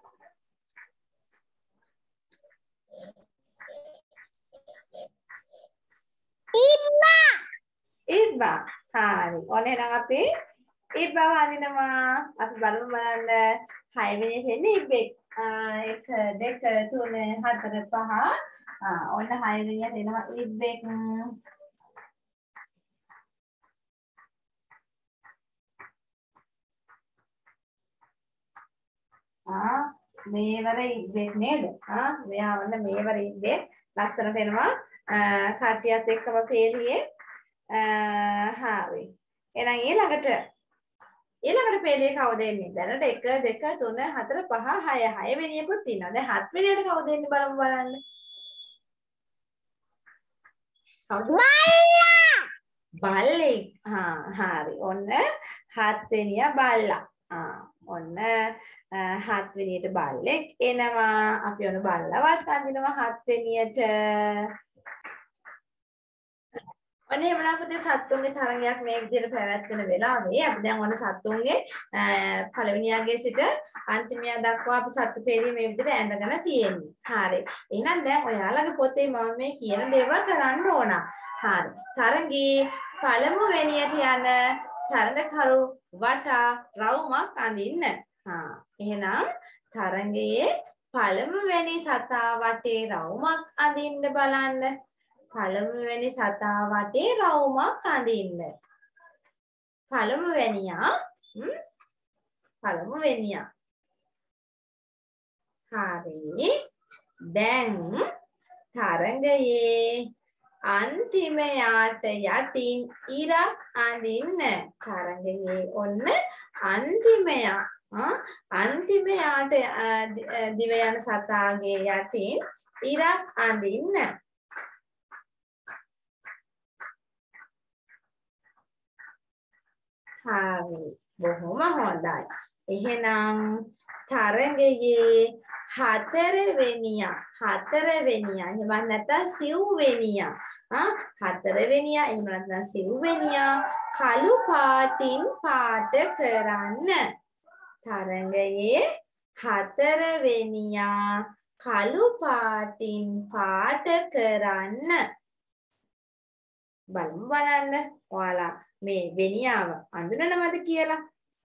ඉබ්බා. හරි. ඔන්න එහෙනම් අපි ඉබ්බා වඳිනවා. අපි බලන්න 6 වෙනියට එන්නේ ඉබ්බෙක්. 1 2 3 4 5. ඔන්න 6 වෙනියට එනවා ඉබ්බෙක්. මේවර ඉබ්බෙක් නේද? මෙයා වන්න මේවර ඉබ්බෙක්. ලස්සනට එනවා. කට්ටියත් එක්කම පේලියේ. හරි. එහෙනම් ඊළඟට පේලියේ කවුද එන්නේ? දැනට 1 2 3 4 5 6 6 වෙනියකුත් ඉන්නවා. දැන් 7 වෙනියට කවුද එන්නේ බලන්න. කවුද? බල්ලෙක්. හරි. ඔන්න 7 වෙනියා බල්ලා. ඔන්න 7 වෙනියට බල්ලෙක් එනවා. අපි ඔන්න බල්ලවත් අඳිනවා 7 වෙනියට. ඔන්න එහෙමනම් පුතේ සත්තුන්ගේ තරගයක් මේ විදිහට පැවැත්වෙන වෙලාවේ අපි දැන් ඔන්න සත්තුන්ගේ පළවෙනියාගේ සිට අන්තිමයා දක්වා අපි සත්තු පෙළිය මේ විදිහට ඇඳගෙන තියෙන්නේ. හරි. එහෙනම් දැන් ඔයාලගේ පොතේ මම මේ කියන දේවල් කරන්න ඕන. හරි. තරගයේ පළමු වෙනියට යන තරගකරු වටා රවුමක් අඳින්න. එහෙනම් තරගයේ පළමුවෙනි සතා වටේ රවුමක් අඳින්න බලන්න. පළමුවෙනි සතා වටේ රවුමක් අඳින්න. පළමුවෙනියා. හරි. දැන් තරගයේ අන්තිමයාට යටින් ඉරක් අඳින්න. තරගයේ ඔන්න අන්තිමයාට දිව යන සතාගේ යටින් ඉරක් අඳින්න. හරි. බොහොම හොඳයි. එහෙනම් තරංගයේ හතරවෙනියා එහෙම නැත්නම් සිව්වෙනියා හතරවෙනියා එහෙම නැත්නම් සිව්වෙනියා කළු පාටින් පාට කරන්න. තරංගයේ හතරවෙනියා කළු පාටින් පාට කරන්න. බලන්න ඔයාලා මේ වෙනියාව අඳුනනවද කියලා.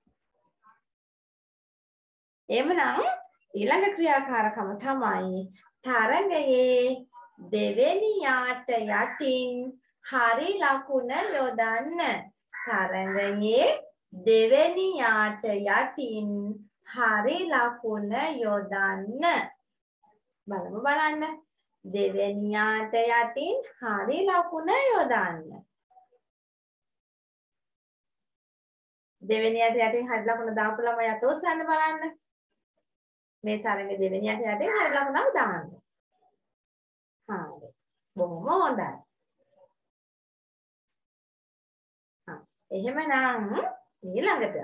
එhmenan ඊළඟ ක්‍රියාකාරකම තමයි තරංගයේ දෙවෙනියාට යටින් හරි ලකුණ යොදන්න. තරංගයේ දෙවෙනියාට යටින් හරි ලකුණ යොදන්න. බලන්න. දෙවෙනියාට යටින් හරි ලකුණ යොදන්න. දෙවෙනියට යටින් හරි ලකුණ දාපු ළමයා තෝසන්න බලන්න. මේ තරඟේ දෙවෙනියට යටින් හරි ලකුණක් දාන්න. හරි. බොහොම හොඳයි. එහෙමනම් ඊළඟට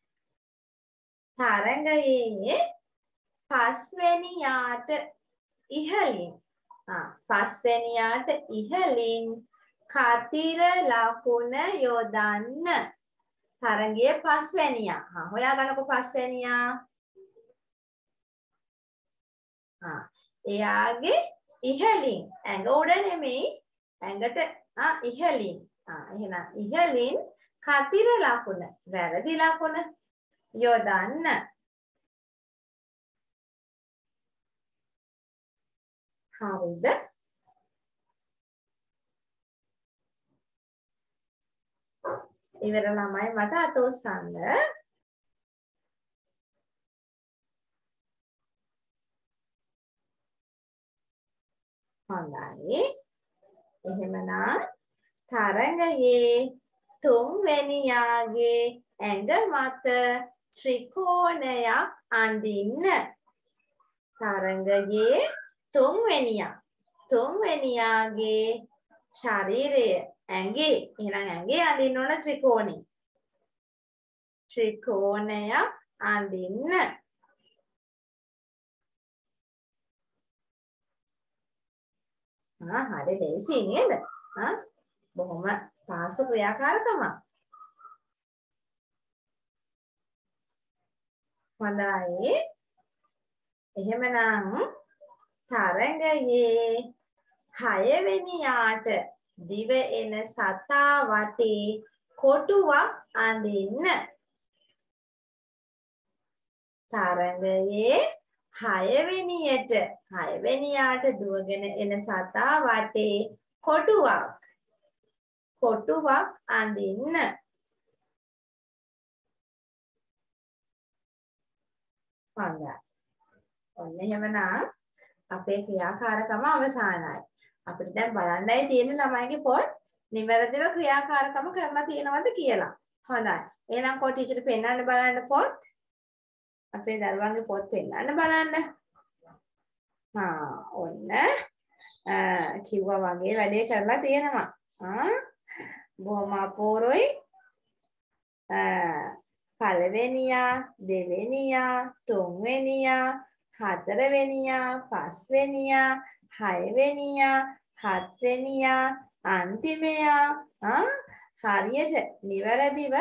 තරඟයේ පස්වෙනියාට ඉහළින් පස්වෙනියාට ඉහළින් කතිර ලකුණ යොදන්න. තරංගයේ පස්වෙනියා. හොයාගන්නකො පස්වෙනියා. එයාගේ ඉහළින් ඇඟ උඩ නෙමෙයි ඇඟට ඉහළින්. එහෙනම් ඉහළින් කතිර ලකුණ වැරදි ලකුණ යොදන්න. හරිද? ඉවර ළමයි මට අතෝස්සන්න. හොඳයි. එහෙමනම් තරංගයේ තුන්වෙනියාගේ ඇඟ මත ත්‍රිකෝණයක් අඳින්න. තරංගයේ තුන්වෙනියාගේ ශරීරය ඇඟේ එහෙනම් ඇඟේ අඳින්න ඕන ත්‍රිකෝණي. ත්‍රිකෝණයක් අඳින්න. හරි ලේසි නේද? බොහොම පාසු ක්‍රියාකාරකමක්. හොඳයි. එහෙමනම් තරංගයේ 6 වෙනියාට දිව එන සතා වටේ කොටුවක් අඳින්න. තරංගයේ 6 වෙනියාට දුවගෙන එන සතා වටේ කොටුවක් අඳින්න. හොඳයි. ඔන්න එහෙමනම් අපේ ක්‍රියාකාරකම අවසానයි. අපිට දැන් බලන්නයි තියෙන ළමයිගේ පොත් නිවැරදිව ක්‍රියාකාරකම කරලා තියෙනවද කියලා. හොඳයි. එහෙනම් කො ටීචර් පෙන්නන්න බලන්න පොත්. අපේ දරුවන්ගේ පොත් පෙන්නන්න බලන්න. ඔන්න කිව්වා වගේ වැඩේ කරලා තියෙනවා. බොහොම අපූර්වයි. පළවෙනියා, දෙවෙනියා, තුන්වෙනියා, හතරවෙනියා, පස්වෙනියා, හයවෙනියා, හත්වෙනියා, අන්තිමයා හරියට නිවැරදිව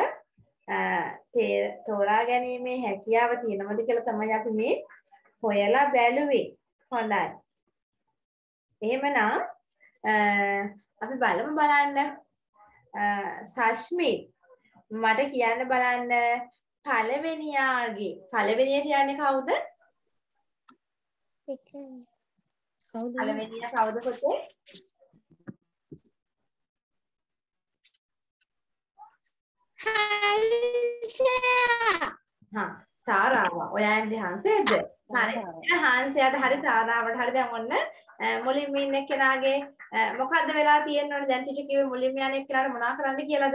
තෝරා ගැනීමේ හැකියාව තියෙනවද කියලා තමයි අපි මේ හොයලා බැලුවේ. හොඳයි. එහෙමනම් අපි බලන්න සශ්මිත් මට කියන්න බලන්න පළවෙනියට යන්නේ කවුද? පළවෙනියා කවුද පුතේ? තාරාව. ඔයාගේ හංසයේද? හරි. හංසයාට හරි තාරාවට හරි දැන් ඔන්න මුලින්ම ඉන්න කෙනාගේ මොකද්ද වෙලා තියෙන්නේ? දැන් ටීචර් කිව්වේ මුලින්ම යන එක්කනට මොනා කරන්න කියලාද?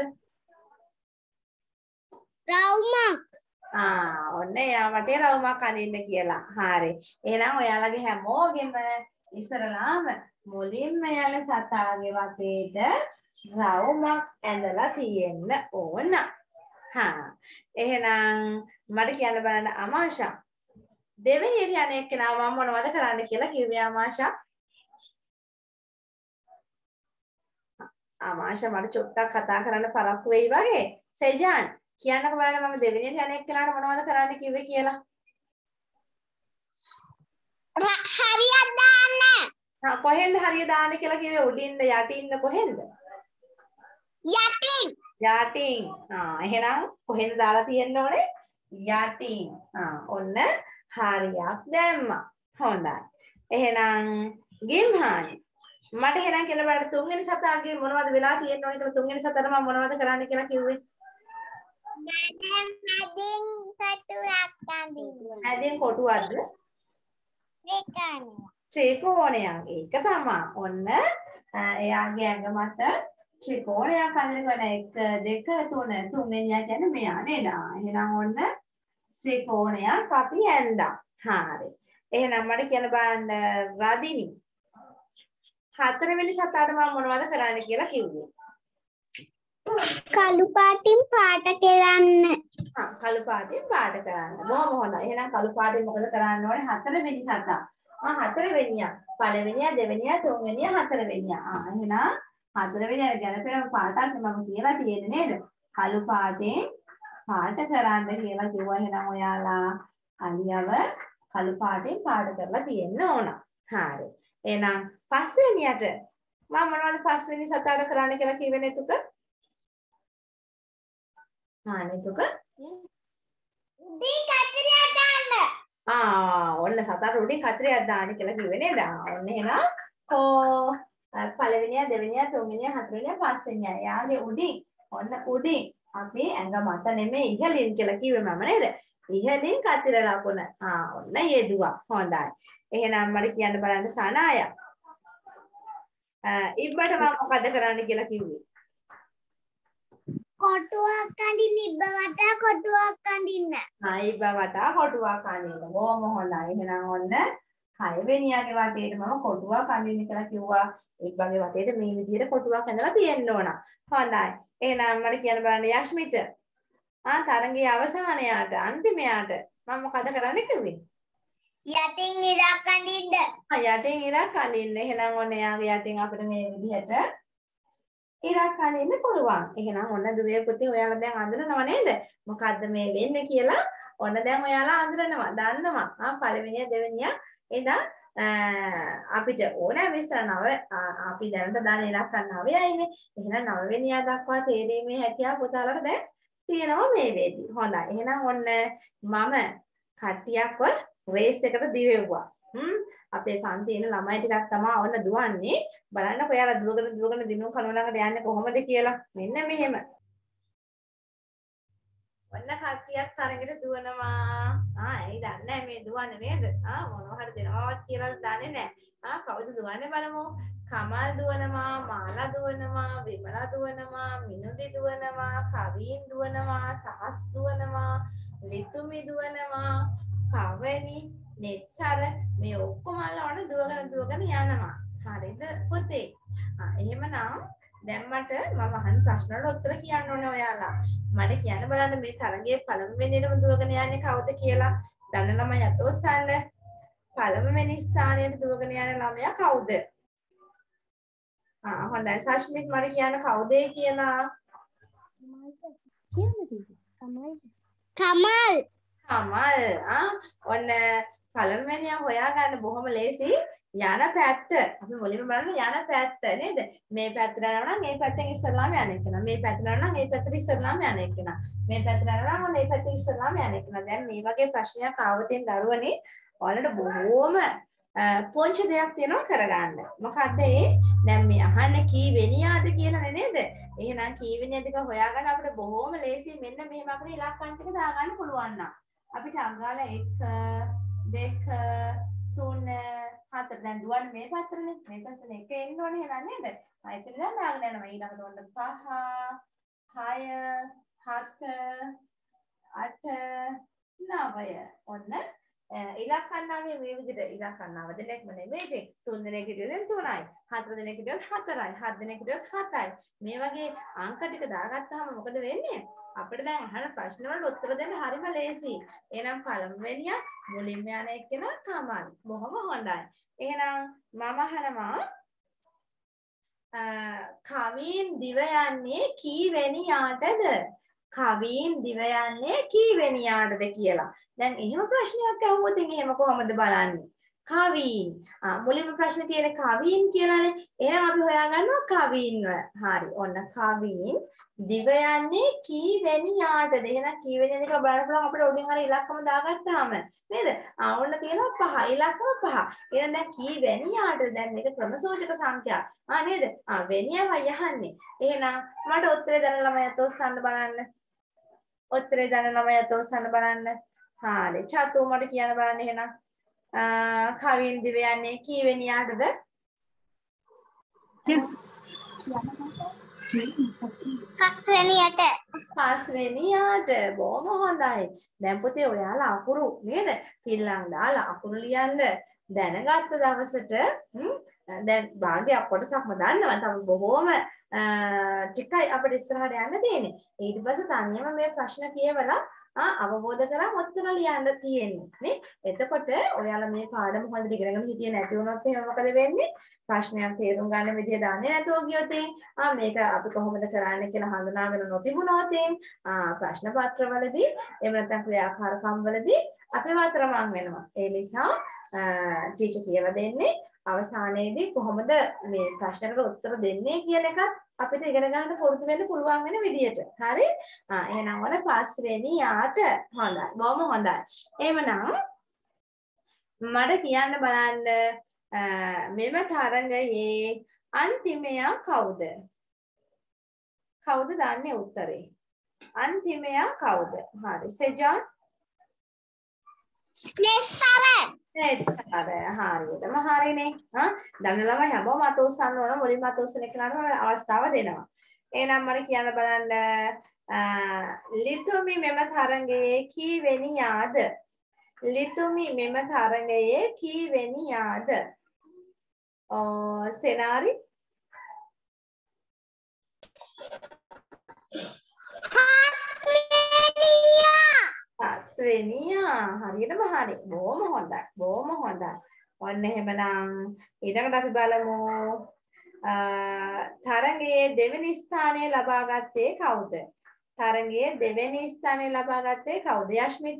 රවුමක්. ඔන්න එයා වටේ රවුමක් අඳින්න කියලා. හරි. එහෙනම් ඔයාලගේ හැමෝගෙම ඉස්සරලාම මුලින්ම යන සතාගේ වටේට රවුමක් ඇඳලා තියෙන්න ඕන. හා එහෙනම් මට කියන්න බලන්න අමාෂා දෙවෙනියට යන එක්කෙනා මම මොනවද කරන්න කියලා කිව්වේ අමාෂා මට චුට්ටක් කතා කරන්න පරක්කු වෙයි වගේ සෙජාන් කියන්නකෝ බලන්න මම දෙවෙනියට යන එක්කෙනාට මොනවද කරන්න කිව්වේ කියලා හරියක් දාන්න. කොහෙන්ද හරිය දාන්න කියලා කිව්වේ උඩින්ද යටින්ද කොහෙන්ද යටින්. යටින් එහෙනම් කොහෙන්ද දාලා තියෙන්න ඕනේ යටින් ඔන්න හරියක් දැම්මා හොඳයි එහෙනම් ගිම්හානි මට එහෙනම් කියලා බලන්න තුන්වෙනි සතාගේ මොනවද වෙලා තියෙන්න ඕනේ කියලා තුන්වෙනි සතාට මම මොනවද කරන්න කියලා කිව්වේ හැදෙන් කොටුවක්ද ත්‍රිකෝණයක් ඒක තමයි ඔන්න එයාගේ ඇඟ මත ත්‍රිකෝණයක් අඳිනවන 1 2 3 තුන්වෙනියා කියන්නේ මෙයා නේද එහෙනම් ඔන්න ත්‍රිකෝණයක් අපි ඇඳා හරි එහෙනම් මට කියන්න බලන්න රදිනි හතරවෙනි සතාට මම මොනවද කරන්න කියලා කිව්වේ කළු පාටින් පාට කරන්න. කළු පාටින් පාට කරන්න. බොහොම හොඳයි. එහෙනම් කළු පාටින් මොකද කරන්න ඕනේ? හතරවෙනි සතා. හතරවෙනියා. පළවෙනියා, දෙවෙනියා, තුන්වෙනියා, හතරවෙනියා. එහෙනම් හතරවෙනියට ගැලපෙන පාටක් මම කියලා තියෙන්නේ නේද? කළු පාටින් පාට කරන්න කියලා කිව්වා. එහෙනම් ඔයාලා අලියව කළු පාටින් පාට කරලා තියෙන්න ඕන. හරි. එහෙනම් පස්වෙනියට මම මොනවද පස්වෙනි සතාට කරන්න කියලා කිව්වේ නේතුක? නේතුක? උඩින් කතරියක් දාන්න. ඔන්න සතාට උඩින් කතරියක් දාන්න කියලා කිව්වේ නේද? ඔන්න එහෙනම් පළවෙනියා, දෙවෙනියා, තුන්වෙනියා, හතරවෙනියා, පස්වෙනියා. යාගේ උඩින් ඔන්න උඩින් අපි ඇඟ මත නෙමෙයි ඉහළින් කියලා කිව්වේ මම නේද? ඉහළින් කතර ලකුණ. ඔන්න යෙදුවා. හොඳයි. එහෙනම් මට කියන්න බලන්න සනාය. ඉබ්බට මම මොකද කරන්න කියලා කිව්වේ? කොටුවක් අඳින්න ඉබ්බ වටා කොටුවක් අඳින්න. ඉබ්බ වටා කොටුවක් අඳින්න. බොහොම හොඳයි. එහෙනම් ඔන්න 6 වෙනියාගේ වටේට මම කොටුවක් අඳින්න කියලා කිව්වා. ඉබ්බගේ වටේට මේ විදිහට කොටුවක් ඇඳලා තියෙන්න ඕන. හොඳයි. එහෙනම් මට කියන්න බලන්න යෂ්මිත. තරංගයේ අවසානයට අන්තිමයට මම මොකද කරන්න කිව්වේ? යටින් ඉරක් අඳින්න. යටින් ඉරක් අඳින්න. එහෙනම් ඔන්න එයාගේ යටින් අපිට මේ විදිහට ඉරක් අඳින්න පුළුවන්. එහෙනම් ඔන්න දුවේ පුතේ ඔයාලා දැන් අඳිනව නේද? මොකද්ද මේ වෙන්නේ කියලා ඔන්න දැන් ඔයාලා අඳිනවා. දන්නවා. පළවෙනිය දෙවෙනිය එදා අපිට ඕන විස්තර අපි දැනට දාන ඉලක්ක 9යිනේ. එහෙනම් 9 වෙනියා දක්වා තේරීමේ හැකියාව පුතාලට දැන් තියෙනවා මේ වේදී. හොඳයි. එහෙනම් ඔන්න මම කට්ටියක්ව රේස් එකට දිවෙව්වා. අපේ පන්තියේ ඉන්න ළමයි ටිකක් තමයි ඔන්න දුවන්නේ. බලන්නකො එයාලා දුවගෙන දිනුම් කනුව ළඟට යන්නේ කොහොමද කියලා. මෙන්න මෙහෙම. ඔන්න කට්ටියක් තරගෙට දුවනවා. ඇයි දන්නේ මේ දුවන්නේ නේද? මොනවා හරි දෙනවවත් කියලා දන්නේ නැහැ. කවුද දුවන්නේ බලමු. කමල් දුවනවා, මාලා දුවනවා, විමලා දුවනවා, මිනුදි දුවනවා, කවීන් දුවනවා, සහස් දුවනවා, ලිතුමි දුවනවා, පවනි නෙත්සර මේ ඔක්කොම අල්ලවන දුවගෙන යනවා. හරිද පුතේ? එහෙමනම් දැන් මට මම අහන ප්‍රශ්න වලට උත්තර කියන්න ඕනේ ඔයාලා. මට කියන්න බලන්න මේ තරගයේ පළමුවෙනියටම දුවගෙන යන්නේ කවුද කියලා. දන්න ළමයි අත ඔස්සන්න. පළමුවෙනි ස්ථානයට දුවගෙන යන ළමයා කවුද? හොඳයි සශ්මිත් මට කියන්න කවුද කියලා. කමල්. ඔන්න පළමුවෙනියා හොයාගන්න බොහොම ලේසි. යන පැත්ත අපි මුලින්ම බලන්න යන පැත්ත නේද මේ පැත්තට යනවා නම් මේ පැත්තෙන් ඉස්සරලාම යන්න එක්කන මේ පැත්තට යනවා නම් මේ පැත්තට ඉස්සරලාම යන්න එක්කන මේ පැත්තට යනවා නම් මේ පැත්තට ඉස්සරලාම යන්න එක්කන දැන් මේ වගේ ප්‍රශ්නයක් ආවතින් දරුවනේ ඔයාලට බොහොම පොන්ච දෙයක් තියෙනවා කරගන්න මොකද්ද ඒ දැන් මේ අහන්නේ කී වෙනියාද කියලා නේද එහෙනම් කී වෙනියද කියලා හොයාගන්න අපිට බොහොම ලේසි මෙන්න මෙහෙම අපිට ඉලක්කම් ටික දාගන්න පුළුවන් නම් අපිට අංගාල 1 2 3 4 දැන් දුවන්නේ මේ පැත්තටනේ මේ පැත්තට එක එන්න ඕනේ එහෙනම් නේද එතන දැන් දාගෙන යනවා ඊළඟට ඔන්න 5 6 7 8 9 ඔන්න ඉලක්කම් නාමයේ මේ විදිහට ඉලක්කම් නාම දෙනෙක්ම නෙමෙයි 3 දෙනෙක් හිටියොත් 3යි 4 දෙනෙක් හිටියොත් 4යි 7 දෙනෙක් හිටියොත් 7යි මේ වගේ අංක ටික දාගත්තාම මොකද වෙන්නේ අපිට දැන් අහන ප්‍රශ්න වලට උත්තර දෙන්න හරිම ලේසියි. එහෙනම් පළමුවෙනිය මුලින්ම යන එක්කෙනා කමල්. බොහොම හොඳයි. එහෙනම් මම අහනවා කවින් දිව යන්නේ කීවෙනියාටද? කවින් දිව යන්නේ කීවෙනියාටද කියලා. දැන් එහෙම ප්‍රශ්නයක් අහුවොත් එහෙම කොහොමද බලන්නේ? කවින්. මුලින්ම ප්‍රශ්නේ තියෙන්නේ කවින් කියලානේ. එහෙනම් අපි හොයාගන්නවා කවින්ව. හරි. ඔන්න කවින් දිව යන්නේ කීවෙනියාටද? එහෙනම් කීවෙනියද කියලා බලන්න පුළුවන් අපිට උඩින් අර ඉලක්කම දාගත්තාම. නේද? ඔන්න තියෙනවා 5. ඉලක්කම 5. එහෙනම් දැන් කීවෙනියාටද? දැන් මේක ක්‍රමසූචක සංඛ්‍යා. නේද? වෙනියමයි යහන්නේ. එහෙනම් මට උත්තරේ දන්න ළමයාත් ඔස්සන්න බලන්න. උත්තරේ දන්න ළමයාත් ඔස්සන්න බලන්න. හරි. චතු මට කියන්න බලන්න එහෙනම්. කවින් දිව යන්නේ කීවෙනියාටද? පස්වෙනියට. පස්වෙනියාට. බොහොම හොඳයි. දැන් පුතේ ඔයාලා අකුරු නේද? පිල්ලම් දාලා අකුරු ලියන්න දැනගත්ත දවසට දැන් භාගයක් කොටසක්ම දන්නවා. තව බොහොම ටිකයි අපිට ඉස්සරහට යන්න තියෙන්නේ. ඊට පස්සේ තනියම මේ ප්‍රශ්න කියවලා අවබෝධ කරන් උත්තර ලියන්න තියෙන්නේ නේ. එතකොට ඔයාලා මේ පාඩම හොඳට ඉගෙනගෙන හිටියේ නැති වුණොත් එහෙනම් මොකද වෙන්නේ? ප්‍රශ්නයක් තේරුම් ගන්න විදිය දන්නේ නැතුව ගියොත් මේක අපි කොහොමද කරන්නේ කියලා හඳුනාගෙන නොතිබුණොත් ප්‍රශ්න පත්‍රවලදී එහෙම නැත්නම් ක්‍රියාකාරකම් වලදී අපි වතරමං වෙනවා. ඒ නිසා ටීචර් කියලා දෙන්නේ අවසානයේදී කොහොමද මේ ප්‍රශ්නකට උත්තර දෙන්නේ කියන එකත් අපිට ඉගෙන ගන්න පුරුදු වෙන්න පුළුවන් වෙන විදියට. හරි? එහෙනම් ඔන්න පස්වෙනියාට හොඳයි. බොහොම හොඳයි. එහෙමනම් මට කියන්න බලන්න මෙම තරඟයේ අන්තිමයා කවුද? කවුද දන්නේ උත්තරේ? අන්තිමයා කවුද? හරි. සෙජාන් නෙස්සර. නෙස්සර. හරියටම හරිනේ. දන්න ළමයි හැමෝම අත උස්සන්න ඕන. මුලින්ම අත උස්සන කෙනාට අවස්ථාව දෙනවා. එහෙනම් මට කියන්න බලන්න ලිතුමි මෙම තරඟයේ කීවෙනියාද? ලිතුමි මෙම තරඟයේ කීවෙනියාද? සෙනාරි හත්වෙනියා. හරියටම හරි. බොහොම හොඳයි. බොහොම හොඳයි. ඔන්න එහෙමනම් ඊළඟට අපි බලමු තරඟයේ දෙවෙනි ස්ථානය ලබා ගත්තේ කවුද? තරඟයේ දෙවෙනි ස්ථානය ලබා ගත්තේ කවුද? යශ්මිත?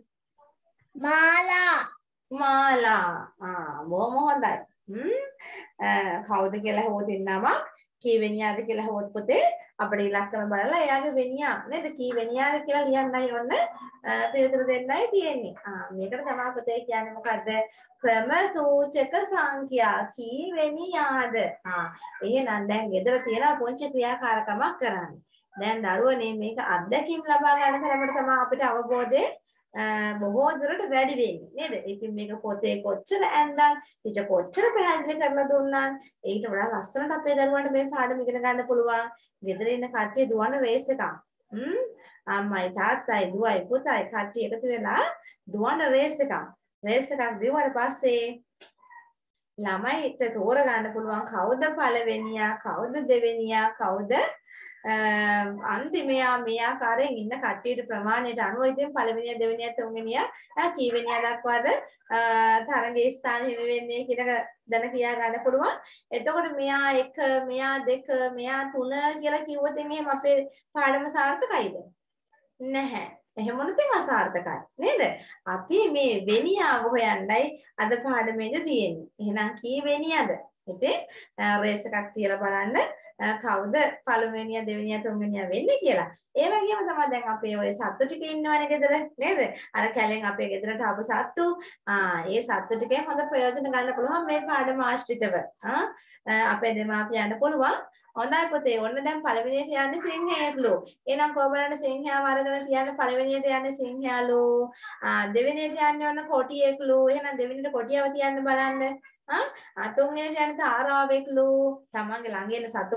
මාලා. මාලා. බොහොම හොඳයි. කවුද කියලා හොවොත් නමක් කීවෙනියාද කියලා හොවොත් පුතේ අපිට ඉලක්කම බලලා එයාගේ වෙනියා නේද කීවෙනියාද කියලා ලියන්නයි ඔන්න පිළිතුරු දෙන්නයි තියෙන්නේ. මේකට තමයි පුතේ කියන්නේ මොකද්ද? ක්‍රම සූචක සංඛ්‍යා කීවෙනියාද? එහෙනම් දැන් ගෙදර තියෙන පොන්චි ක්‍රියාකාරකමක් කරන්න. දැන් දරුවනේ මේක අත්දැකීම් ලබා ගන්න තරමට තමයි අපිට අවබෝධය බොහෝ දුරට වැඩි වෙන්නේ නේද? ඉතින් මේක පොතේ කොච්චර ඇන්දන් ටීචර් කොච්චර පැහැදිලි කරලා දුන්නාත් ඊට වඩා ලස්සනට අපේ දරුවන්ට මේ පාඩම ඉගෙන ගන්න පුළුවන්. ගෙදර ඉන්න කට්ටිය දුවන රේස් එකක්. අම්මයි තාත්තයි දුවයි පුතයි කට්ටිය එකතු වෙලා දුවන රේස් එකක්. රේස් එකක් දිවුවට පස්සේ ළමයිට තෝරගන්න පුළුවන් කවුද පළවෙනියා, කවුද දෙවෙනියා, කවුද අන්තිමයා මේ ආකාරයෙන් ඉන්න කට්ටියට ප්‍රමාණයට අනුව ඉතින් පළවෙනියා දෙවෙනියා තුන්වෙනියා කීවෙනියා දක්වාද තරඟයේ ස්ථාන හිමි වෙන්නේ කියන දැන කියා ගන්න පුළුවන්. එතකොට මෙයා 1 මෙයා 2 මෙයා 3 කියලා කිව්වොත් එහෙනම් අපේ පාඩම සාර්ථකයිද? නැහැ. එහෙම වුණොත් අසාර්ථකයි නේද? අපි මේ වෙනියාව හොයන්නයි අද පාඩමේදී තියෙන්නේ. එහෙනම් කීවෙනියද? ඉතින් රේස් එකක් තියලා බලන්න කවුද පළවෙනියා දෙවෙනියා තුන්වෙනියා වෙන්නේ කියලා. ඒ වගේම තමයි දැන් අපේ ඔය සත්තු ටික ඉන්නවනේ ගෙදර නේද? අර කැලෙන් අපේ ගෙදරට ආපු සත්තු. ඒ සත්තු ටිකෙන් හොඳ ප්‍රයෝජන ගන්න පුළුවන් මේ පාඩම ආශ්‍රිතව. අපේ දෙමාපියන්ට පුළුවන්. හොඳයි පුතේ. ඔන්න දැන් පළවෙනියට යන්නේ සිංහයාලු. එහෙනම් කොහොමද සිංහයාව අරගෙන තියන්නේ පළවෙනියට යන්නේ සිංහයාලු. දෙවෙනියට යන්නේ ඔන්න කොටියෙක්ලු. එහෙනම් දෙවෙනියට කොටියව තියන්න බලන්න. තුන්වෙනියට යන්නේ තාරාවෙක්ලු. තමන්ගේ ළඟ ඉන්න සත්තු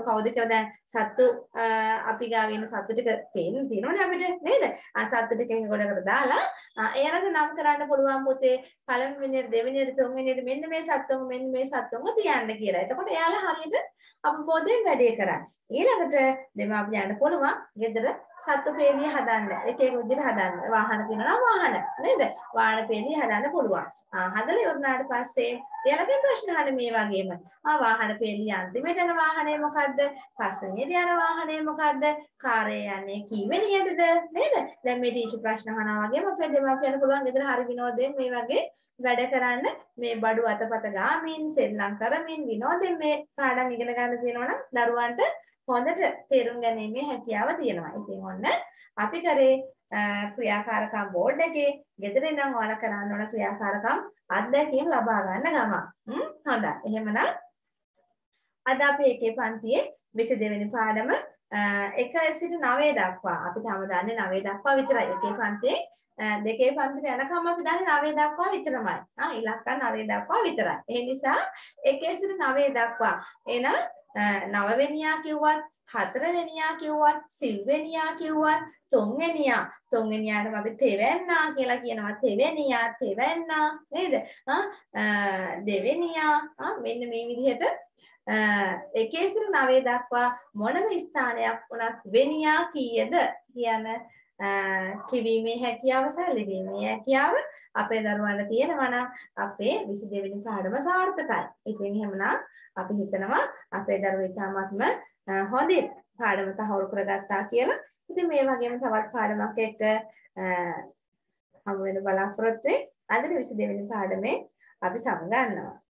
කවුද කියලා දැන් සත්තු අපි ගාව ඉන්න සත්තු ටික පේන්න තියෙනවනේ අපිට නේද? සත්තු ටික එක ගොඩකට දාලා එයාලට නම් කරන්න පුළුවන් පුතේ පළවෙනියට දෙවෙනියට තුන්වෙනියට මෙන්න මේ සත්තුන්ව මෙන්න මේ සත්තුන්ව තියන්න කියලා. එතකොට එයාලා හරියට අවබෝධයෙන් වැඩේ කරන්නේ. ඊළඟට දෙමාපියන්ට පුළුවන් ගෙදර සත්තු පේලිය හදන්න. එක එක විදිහට හදන්න. වාහන තියෙනවා වාහන නේද? වාහන පේලිය හදන්න පුළුවන්. හදලා ඉවරනාට පස්සේ එයාලගේ ප්‍රශ්න අහන්න මේ වගේම. වාහන පේලිය අන්තිමට යන වාහනේ මොකද්ද? පස්සෙනියට යන වාහනේ මොකද්ද? කාර්යය යන්නේ කීවෙනියටද? නේද? දැන් මේ ටීචර් ප්‍රශ්න අහනවා වගේම අපේ දෙමාපියන්ට පුළුවන් ගෙදර හරි විනෝදයෙන් මේ වගේ වැඩ කරන්න මේ බඩු අතපත ගාමින් සෙල්ලම් කරමින් විනෝදයෙන් මේ පාඩම් ඉගෙන ගන්න තියෙනවා නම් දරුවන්ට හොඳට තේරුම් ගැනීමේ හැකියාව තියෙනවා. ඉතින් ඔන්න අපි කරේ ක්‍රියාකාරකම් බෝඩ් එකේ ගෙදර ඉඳන් ඔයාලා කරන්න ඕන ක්‍රියාකාරකම් අත්දැකීම් ලබා ගන්න ගම. හොඳයි. එහෙමනම් අද අපි එකේ පන්තියේ 22 වෙනි පාඩම 1 සිට 9 දක්වා අපි තාම දන්නේ 9 දක්වා විතරයි. එකේ පන්තියේ දෙකේ පන්තිට යනකම් අපි දන්නේ 9 දක්වා විතරමයි. ඉලක්ක 9 දක්වා විතරයි. ඒ නිසා 1 සිට 9 දක්වා එන 9 වෙනියා කිව්වත් 4 වෙනියා කිව්වත් සිව්වෙනියා කිව්වත් තුන්වෙනියාට අපි තෙවැන්නා කියලා කියනවා. තෙවැන්නා නේද? දෙවෙනියා මෙන්න මේ විදිහට 1 සිට 9 දක්වා මොනම ස්ථානයක් වුණත් වෙනියා කීයද කියන කිවීමේ හැකියාව සහ ලිවීමේ හැකියාව අපේ දරුවන්ට තියෙනවා නම් අපේ 22 වෙනි පාඩම සාර්ථකයි. ඉතින් එහෙමනම් අපි හිතනවා අපේ දරුවෝ ඉතාමත්ම හොඳින් පාඩම තහවුරු කරගත්තා කියලා. ඉතින් මේ වගේම තවත් පාඩමක් එක්ක හමු වෙන බලාපොරොත්තු වෙයි. අද 22 වෙනි පාඩමේ අපි සමගන්නවා.